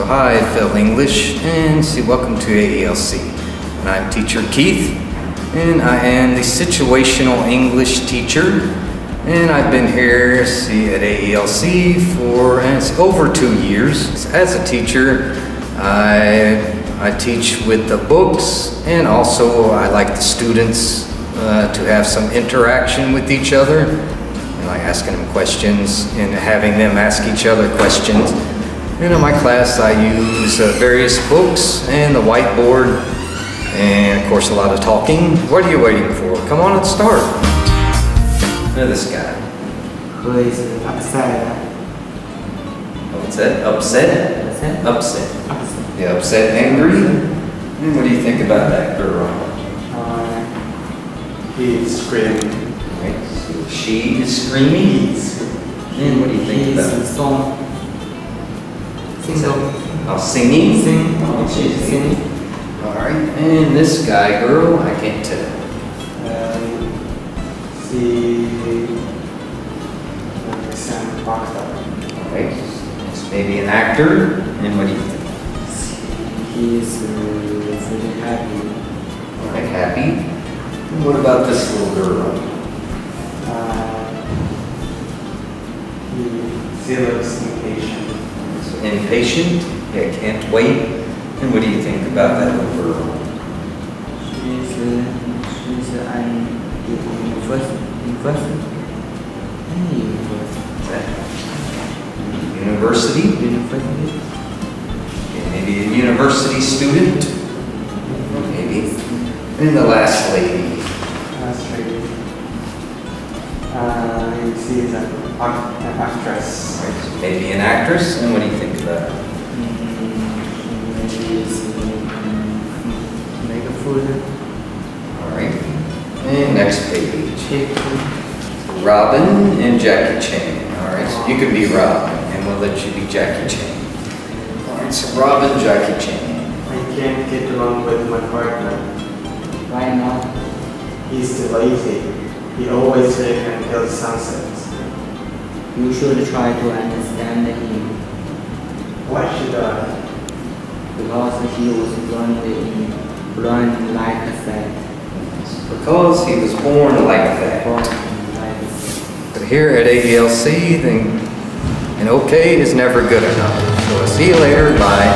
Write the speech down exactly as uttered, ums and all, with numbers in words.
So hi, Phil English, and see, welcome to A E L C. And I'm teacher Keith, and I am the situational English teacher. And I've been here, see, at A E L C for and it's over two years. As a teacher, I I teach with the books, and also I like the students uh, to have some interaction with each other. I like asking them questions and having them ask each other questions. And in my class I use uh, various books and the whiteboard, and of course a lot of talking. What are you waiting for? Come on and start. Look at this guy. Who is upset? What's that? Upset? Upset? Upset. Upset. Yeah, upset and angry. And what do you think about that girl? Uh, he is screaming. Right. So she is screaming. And what do you think about it? Song. Sing. Oh, singing? Sing. Oh, She's singing. Alright. And this guy, girl, I can't tell. Um, she is an actor. Alright. It's maybe an actor. And what do you think? He is uh, very happy. Alright, happy. And what about this little girl? Uh, he, she looks impatient. So impatient? Yeah, can't wait. And what do you think about that little girl? She's uh, she's uh, an university. University. Any university. Is that university? University. Okay, maybe a university student? Maybe. And the last lady. Last lady. Uh, she is an, act- an actress. Right, so maybe an actress. And what do you think about her? Maybe it's make a food. Alright. And next page. Chicken. Robin and Jackie Chan. Alright, so you can be Robin and we'll let you be Jackie Chan. Alright, so Robin, Jackie Chan. I can't get along with my partner. Why not? He's too lazy. He always sleeps until sunset. You should try to understand him. Why should I? Because he was born in born like that. Because he was born like that. Born like that. But here at A E L C, then an okay is never good enough. So I'll see you later. Bye.